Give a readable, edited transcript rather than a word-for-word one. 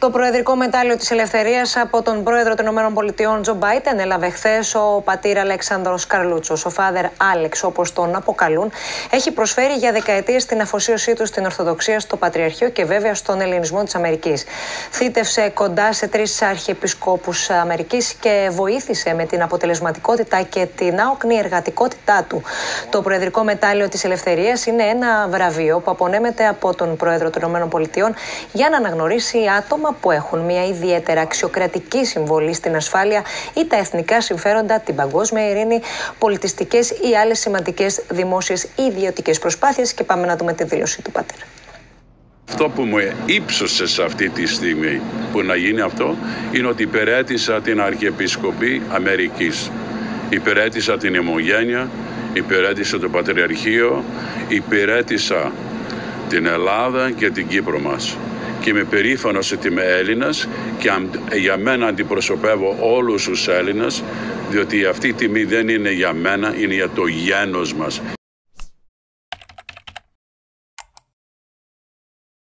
Το Προεδρικό Μετάλλιο της Ελευθερίας από τον Πρόεδρο των ΗΠΑ Τζο Μπάιντεν έλαβε χθες ο πατήρ Αλέξανδρος Καρλούτσος. Ο Father Alex, όπως τον αποκαλούν, έχει προσφέρει για δεκαετίες την αφοσίωσή του στην Ορθοδοξία, στο Πατριαρχείο και βέβαια στον ελληνισμό της Αμερικής. Θήτευσε κοντά σε 3 αρχιεπισκόπους Αμερικής και βοήθησε με την αποτελεσματικότητα και την άοκνη εργατικότητά του. Το Προεδρικό Μετάλλιο της Ελευθερίας είναι ένα βραβείο που απονέμεται από τον Πρόεδρο των ΗΠΑ για να αναγνωρίσει άτομα που έχουν μια ιδιαίτερα αξιοκρατική συμβολή στην ασφάλεια ή τα εθνικά συμφέροντα, την παγκόσμια ειρήνη, πολιτιστικές ή άλλες σημαντικές δημόσιες ή ιδιωτικές προσπάθειες. Και πάμε να δούμε τη δήλωση του πατέρα. Αυτό που μου ύψωσε σε αυτή τη στιγμή που να γίνει αυτό είναι ότι υπηρέτησα την Αρχιεπισκοπή Αμερικής. Υπηρέτησα την Ομογένεια, υπηρέτησα το Πατριαρχείο, υπηρέτησα την Ελλάδα και την Κύπρο μας. Και είμαι περήφανος ότι είμαι Έλληνας και για μένα αντιπροσωπεύω όλους τους Έλληνες, διότι αυτή η τιμή δεν είναι για μένα, είναι για το γένος μας.